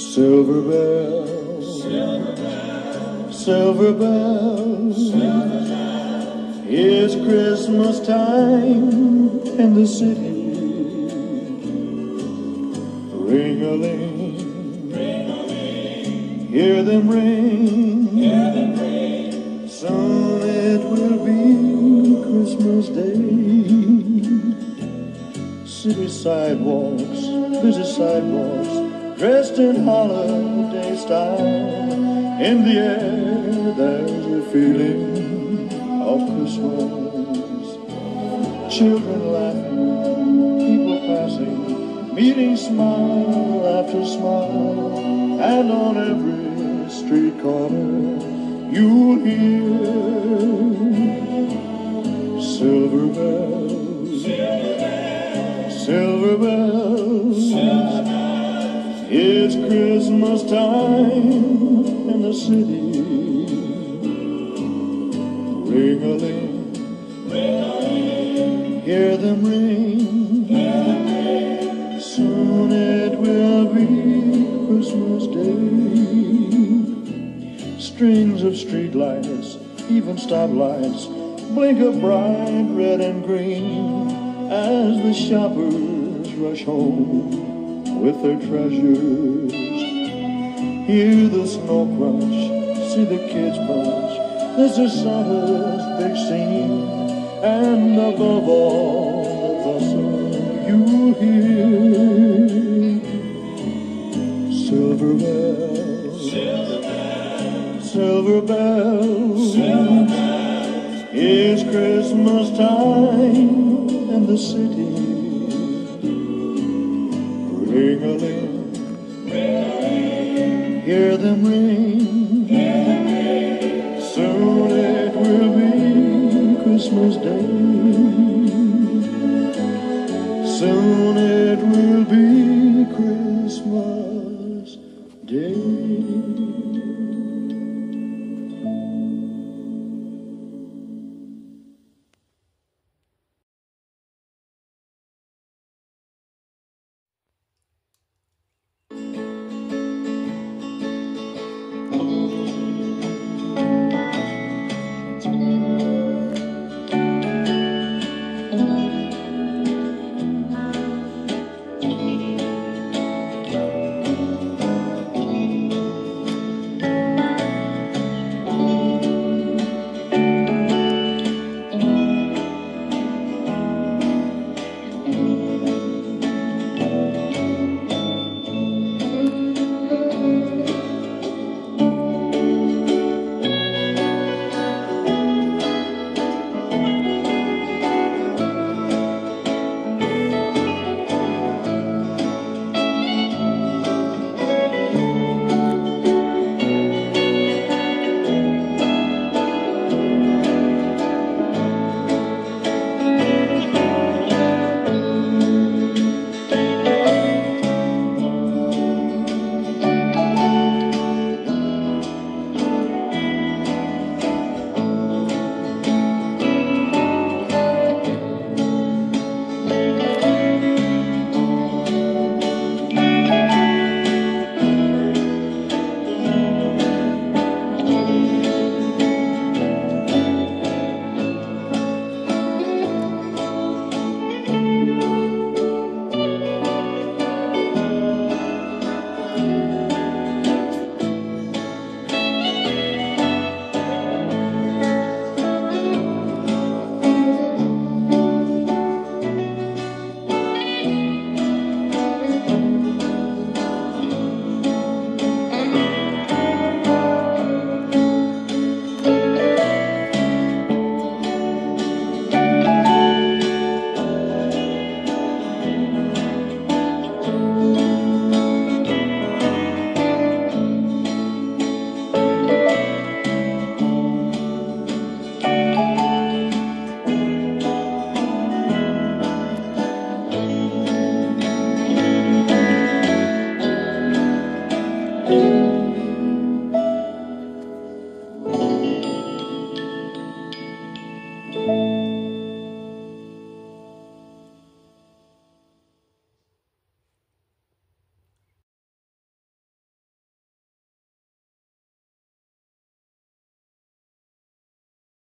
Silver bells, silver bells, it's Christmas time in the city. Ring-a-ling, hear them ring, soon it will be Christmas Day. City sidewalks, busy sidewalks, dressed in holiday style. In the air there's a feeling of Christmas. Children laughing, people passing, meeting smile after smile. And on every street corner you'll hear silver bells, silver bells. It's Christmas time in the city. Ring-a-ling, hear them ring, soon it will be Christmas Day. Strings of streetlights, even stoplights, blink a bright red and green as the shoppers rush home with their treasures. Hear the snow crunch, see the kids bunch. This is Santa's big scene, and above all the bustle you hear silver bells, silver bells. It's Christmas time in the city. Ring-a-ling, hear them ring, soon it will be Christmas Day. Soon it will be Christmas Day.